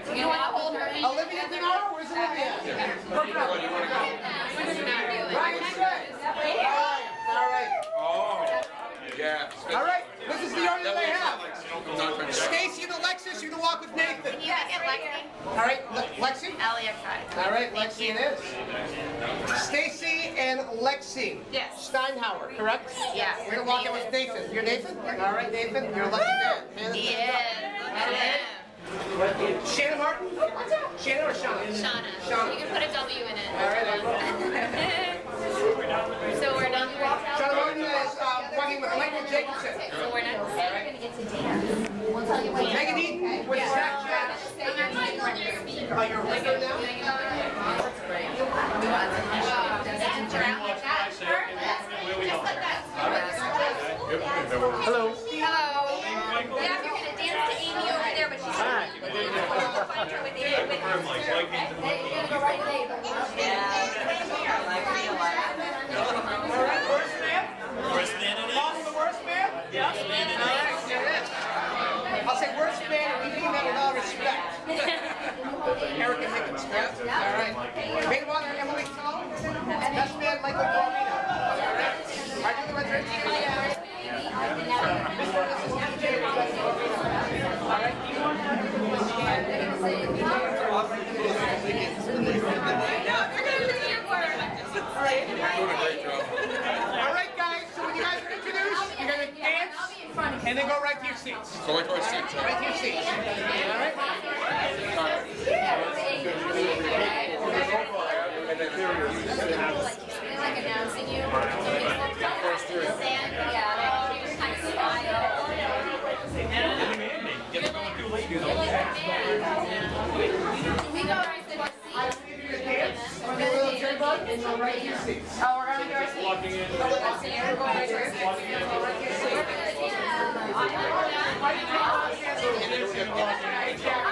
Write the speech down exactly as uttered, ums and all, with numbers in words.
You want to hold her? Olivia Denaro? Where's Olivia? Work it out. Ryan Stray. All right. Oh. Yeah. All right. This is the order that I have. Stacy and Alexis, you're going to walk with Nathan. Can you get Lexi? All right. Le Lexi? L E X I. All right. Lexi it is. Stacy and Lexi. Yes. Steinhauer, correct? Yeah. We're going to walk in with Nathan. You're Nathan? All right, Nathan. You're a lucky man. man Yeah. Shannon Martin? Shannon or Shauna? Shauna. Shauna. You can put a W in it. All right. So we're done with Shauna Martin is uh, walking with Michael Jacobson. So we're not All right. Megan Eaton with Zach Jazz. Oh, you're with her now? Hello. Hello. Yeah, if you're going to dance to Amy over there, but she's not going to find her with Amy. With her. Okay? You're going to go right there. Yeah. All right, worst man? Worst man it is. Follow the worst man? Yeah. Worst man it All is. right, there it is. I'll say worst man, and we mean that with all respect. Erica Higgins, correct? All right. Main one, Emily Tull. Best man, Michael Bormino. All right. Are you the right right? All right. All right, guys. So when you guys are introduced, you're going to dance and then go right to your seats. So like our seats. Right to your seats. All right. Like announcing you. Stand, yeah. You just kind of smile. We go right to our seats. We're going to do a little bug and go right to your seats. Oh, we're going to do our seats. Walking in. We're going right to our seats. We're good, yeah.